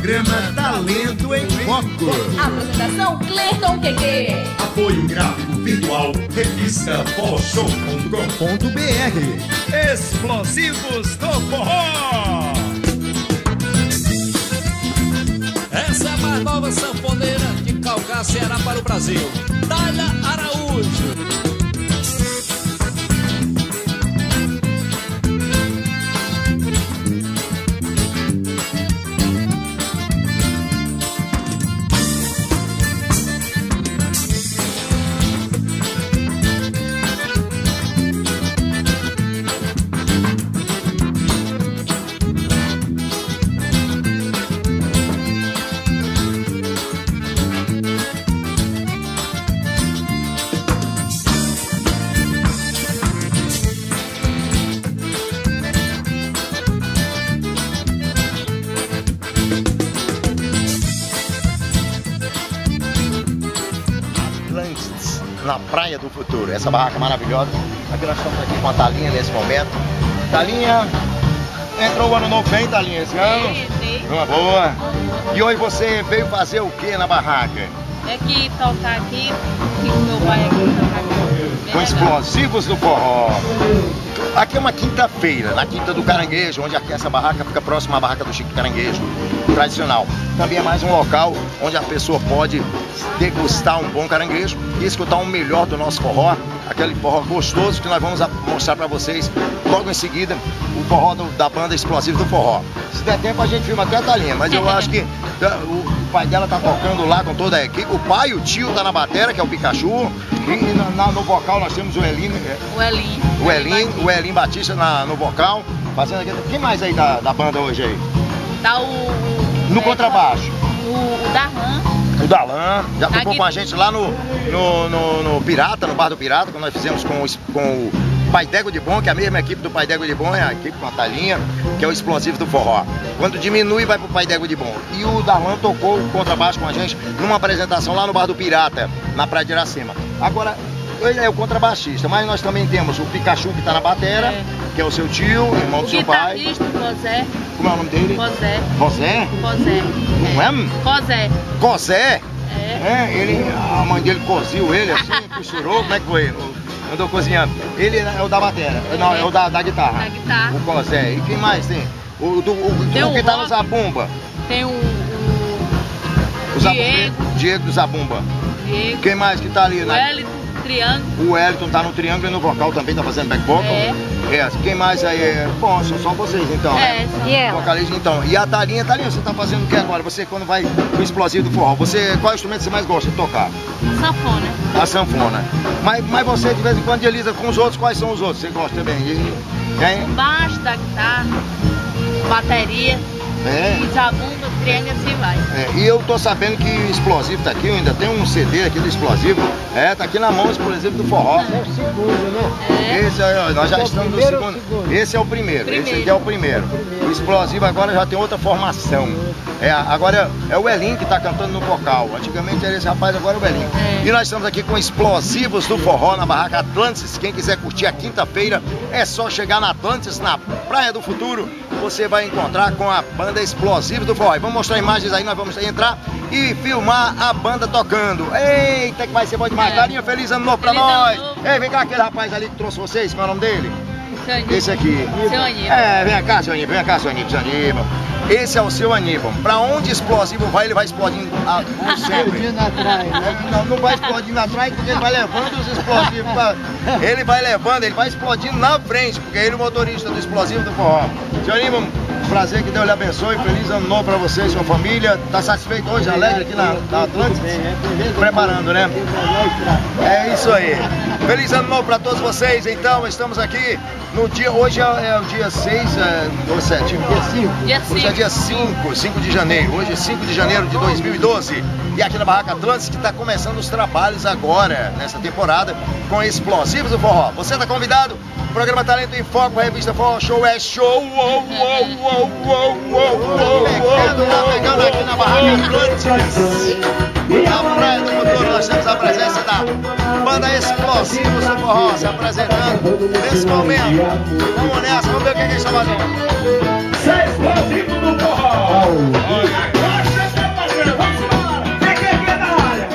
programa Talento em Foco. Apresentação Cleiton QQ. Apoio gráfico virtual, revista forroshow.com.br. Explosivos do Forró. Essa é a mais nova sanfoneira de Calcaia, Ceará para o Brasil, Dália Araújo. Na Praia do Futuro, essa barraca maravilhosa. Aqui nós estamos aqui com a Thalinha nesse momento. Thalinha, entrou o ano novo bem, Thalinha, esse ano? Sim. Uma boa. E hoje você veio fazer o que na barraca? É que tocar aqui, que meu pai aqui tocar aqui. Com explosivos do forró. Aqui é uma quinta-feira, na Quinta do Caranguejo, onde aqui essa barraca fica próxima à barraca do Chico Caranguejo, tradicional. Também é mais um local onde a pessoa pode degustar um bom caranguejo e escutar o melhor do nosso forró, aquele forró gostoso que nós vamos mostrar para vocês logo em seguida, o forró da banda Explosivo do Forró. Se der tempo a gente filma até a Thalinha, mas eu acho que o pai dela tá tocando lá com toda a equipe, o pai e o tio tá na bateria, que é o Pikachu, e no vocal nós temos o Elin Batista no vocal, fazendo aqui. Quem mais aí da banda hoje aí? Tá no contrabaixo. O Darlan. O Dalan, já tocou com a gente lá no Pirata, no Bar do Pirata, quando nós fizemos com o Pai D'Égua de Bom, que é a mesma equipe do Pai D'Égua de Bom, é a equipe com a Thalinha, que é o Explosivo do Forró. Quando diminui, vai pro Pai D'Égua de Bom. E o Dalan tocou o contrabaixo com a gente numa apresentação lá no Bar do Pirata, na Praia de Iracema. Agora, ele é o contrabaixista, mas nós também temos o Pikachu, que tá na batera, que é o seu tio, irmão do seu pai. O Cosé. Como é o nome dele? Cosé. Cosé? Cosé. Não é? Cosé. Cosé? É. A mãe dele coziu ele assim, costurou, como é que foi? Andou cozinhando. Ele é o da batera, não, é o da guitarra. Da guitarra. O Cosé. E quem mais tem? O que tá no Zabumba. Tem o Diego do Zabumba. Diego. Quem mais que tá ali? O Wellington. Triângulo. O Wellington tá no triângulo e no vocal também tá fazendo back vocal. Quem mais aí? Bom, são só vocês então, né? Vocalista então. E a Thalinha, você tá fazendo o que agora? Você quando vai pro Explosivo do Forró, qual é o instrumento que você mais gosta de tocar? Sanfona. A sanfona. Mas você de vez em quando dializa com os outros, quais são os outros? Você gosta também? Baixo da guitarra, bateria. Zabumba, triângulo, assim vai. E eu tô sabendo que o Explosivo tá aqui, eu ainda tenho um CD aqui do Explosivo. Tá aqui na mão o Explosivo do Forró. É o segundo, né? Esse aí, nós já estamos no segundo. Esse é o primeiro. Esse aqui é o primeiro. O Explosivo agora já tem outra formação. Agora é o Elin que tá cantando no vocal. Antigamente era esse rapaz, agora é o Elin. E nós estamos aqui com Explosivos do Forró na barraca Atlantis. Quem quiser curtir a quinta-feira, é só chegar na Atlantis, na Praia do Futuro. Você vai encontrar com a banda Explosivo do Forró. Vamos mostrar imagens aí, nós vamos entrar e filmar a banda tocando. Eita, que vai ser bom demais. Thalinha, feliz ano novo pra nós. Ei, vem cá aquele rapaz ali que trouxe vocês, qual é o nome dele? Esse aqui. Seu Aníbal. Vem cá, seu Aníbal, seu Aníbal. Esse é o seu Aníbal. Pra onde Explosivo vai, ele vai explodindo sempre. Não vai explodindo atrás, porque ele vai levando os explosivos. Ele vai levando, ele vai explodindo na frente, porque ele é o motorista do Explosivo do Forró. Seu Aníbal, prazer, que Deus lhe abençoe. Feliz ano novo pra você e sua família. Tá satisfeito hoje, alegre aqui na Atlântica? Preparando, né? É isso aí. Feliz ano novo pra todos vocês. Então, estamos aqui no dia, hoje é o dia 6 ou 7? Dia 5. Hoje é dia 5 de janeiro. Hoje é 5 de janeiro de 2012. E aqui na Barraca Atlantis que está começando os trabalhos agora, nessa temporada, com Explosivos do Forró. Você está convidado? O programa Talento em Foco, a revista Forró Show é show. Pegando aqui na Barraca Atlantis. Na Praia do Futuro nós temos a presença da banda Explosivos do Forró se apresentando nesse momento. Vamos nessa, vamos ver o que eles estão fazendo. explosivo do forró. Acosta, seu parceiro, vamos embora. Quem na área?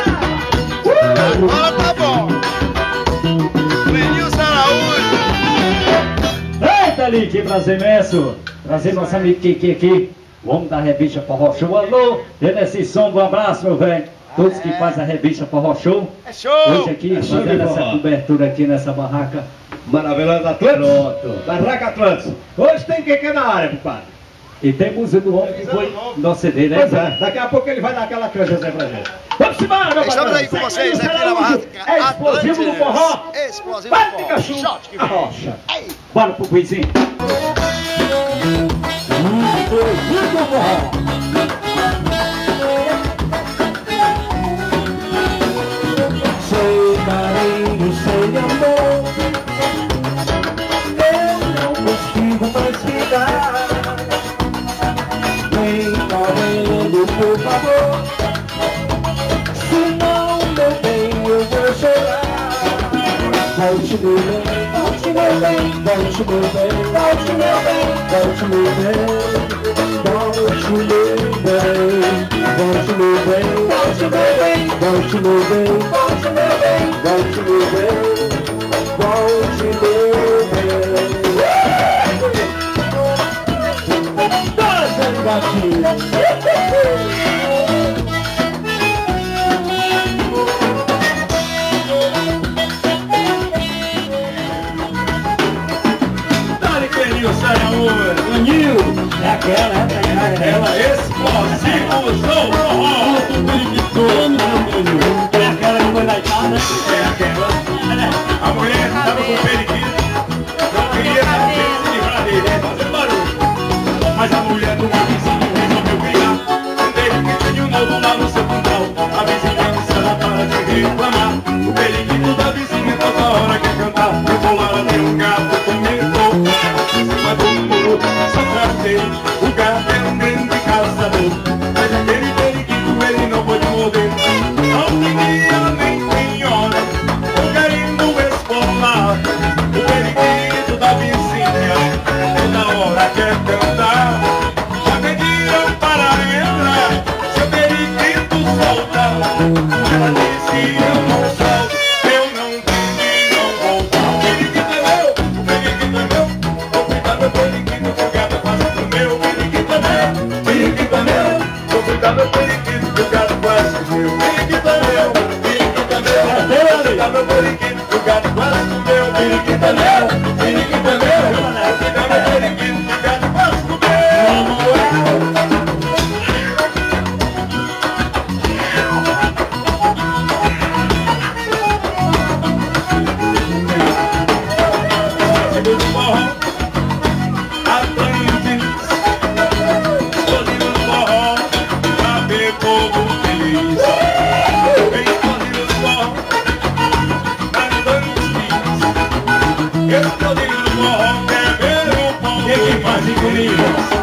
Agora tá bom. Lenilson Araújo. Eita, ali, que prazer imenso. Prazer, nosso amigo Kiki aqui. Vamos da revista Forró Show. Alô, Deneci Som, um abraço, meu velho. Todos que fazem a revista Forró Show. É show. Hoje aqui, fazendo essa cobertura aqui nessa barraca. Maravilhosa Atlantis. Pronto. Barraca Atlantis. Hoje tem quem na área, compadre. E tem música do homem que foi no CD, né? Pois é, daqui a pouco ele vai dar aquela canja pra gente. Vamos embora, meu Estamos patrão. aí com vocês aqui na barraca. É explosivo do forró. Explosivo do Vai, forró. Pikachu. Shot que A vem. rocha. Bora pro Puizinho. Explosivo do forró. Sem carinho, sem amor, eu não consigo mais ficar. Vem correndo, por favor, senão, meu bem, eu vou chorar. Volte, meu bem, volte, meu bem, volte, meu bem, volte, meu bem, volte, meu bem, volte, meu bem, volte, meu bem, volte, meu bem, volte, meu bem, volte, meu bem, volte, meu bem, volte, meu bem. Dança, gatinho. Nil, é aquela explosivo do forró. É aquela que foi deitada. É aquela. A mulher estava com o periquito, não queria saber se livrar dele, fazer barulho. Mas a mulher do vizinho resolveu criar um periquito novo lá no seu quintal. A vizinhança ela para de reclamar. O periquito da vizinha toda hora quer cantar. Eu vou lá, tem um gato comentou. Mas o muro só pra ter. O gato é um grande caçador. Mas aquele periquito ele não pode morder. Não tem dia nem tem hora. O querendo explorar. O periquito da vizinha toda hora quer cantar. Já pediram para entrar. Seu periquito solta. Ela disse eu não solto. Eu não tenho, não voltar. O periquito é meu. O periquito é meu. Vou cuidar meu periquito. O gato quase do meu. O periquito é meu. O periquito é meu. Vou cuidar meu periquito. O gato quase do meu. O periquito é meu. O periquito é meu. Vou cuidar meu periquito. O gato quase do meu. O periquito é meu. O periquito é meu. Vou cuidar meu periquito. O gato quase do meu. Explosivo do forró, Atlantis. Explosivo do forró, pra ver povo feliz. Explosivo do forró, Atlantis. Explosivo do forró, quer ver o povo feliz. Que fazem comigo?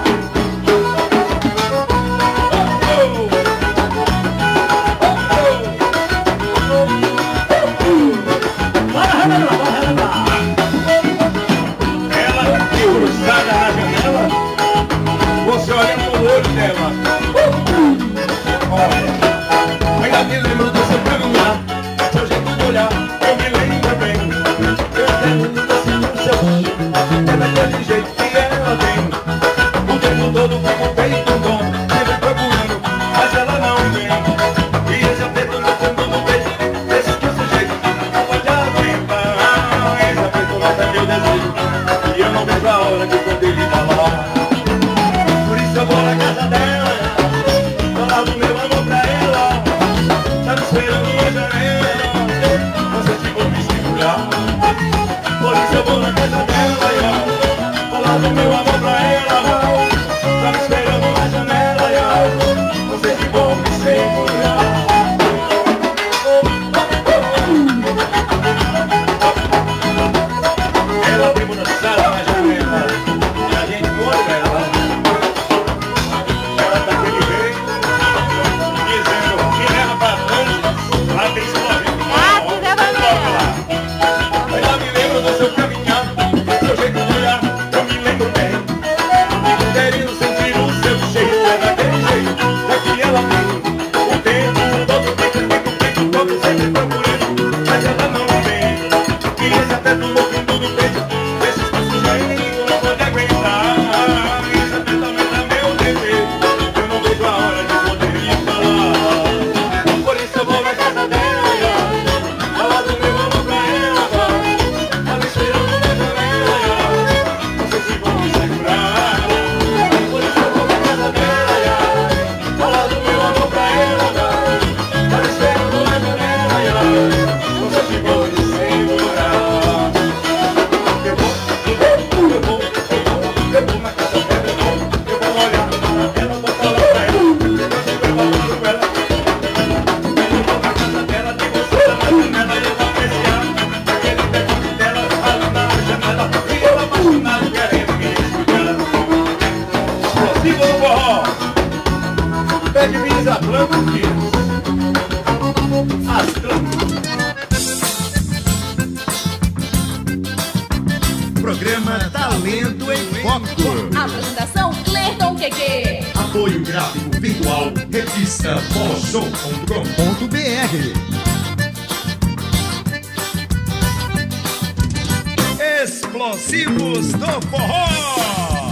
Cruzada na janela, você olha no olho dela. Olha, ainda me lembro do seu caminhar, seu jeito de olhar, eu me lembro bem. Eu lembro assim do seu olho, é daquele jeito que ela tem. O tempo todo como feito um dom, sempre procurando, mas ela não vem. E esse aperto no fundo do peito, esse que o sujeito não pode aguentar. Esse aperto mata meu desejo, e eu não vejo a hora de quando ele tá lá. Por isso eu vou na casa dela, falar do meu amor pra ela. Tá me esperando na janela, não sei se vou me segurar. Por isso eu vou na casa dela, falar do meu amor pra ela. Tá me esperando na janela, não sei se vou me segurar. Ela abriu na sala na janela e a gente olha ela. Ela tá aquele jeito, dizendo que leva pra Atlantis, lá tem volto sempre procurando, mas ela não vem. Queria se até do louco em tudo feito, esses passos já não pode aguentar. Isso até também tá meu dever, eu não vejo a hora de poder lhe falar. Por isso eu vou na casa dela, falar do meu amor pra ela. Tá me esperando na janela, não sei se vou me segurar. Por isso eu vou na casa dela, falar do meu amor pra ela. Tá me esperando na janela, não sei se vou me segurar. Eu vou na casa dela, eu vou olhar na cara dela, vou falar pra ela, eu vou falar com ela. Eu vou na casa dela, tem você na janela, eu vou apreciar aquele perfume dela, ali na janela, e eu apaixonado querendo me escutar. Explosivo no forró, pede minhas atlânticas, as trânsito. Programa Talento em Foco. Apresentação Clerton QQ. Apoio gráfico virtual, revista forroshow.com.br. Explosivos do Forró.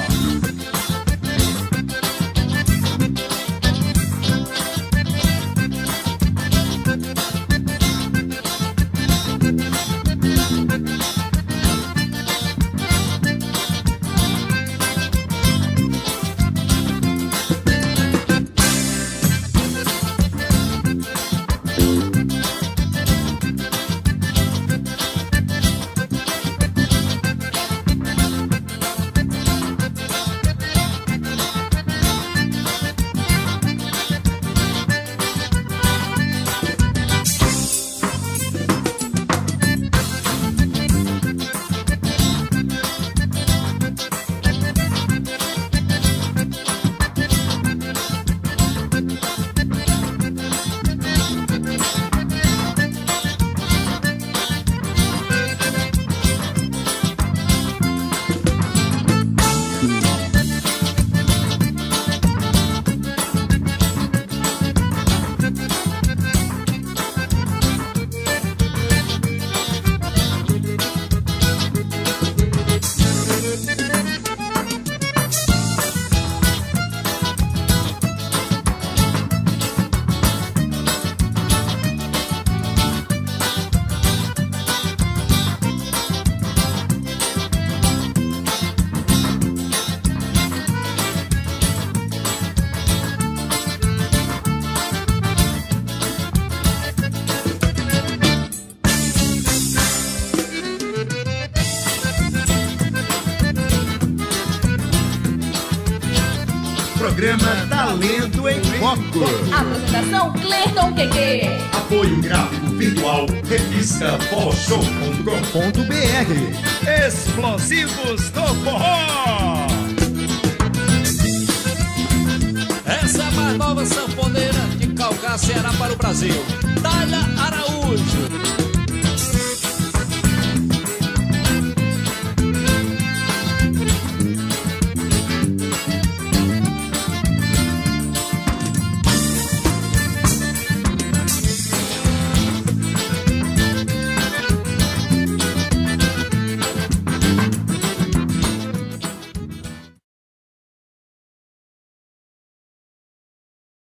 Programa Talento em Foco. Apresentação Clerton QQ. Apoio gráfico virtual, revista forroshow.com.br. Explosivos do Forró. Essa é a mais nova sanfoneira de Calcaia, Ceará para o Brasil. Dália Araújo.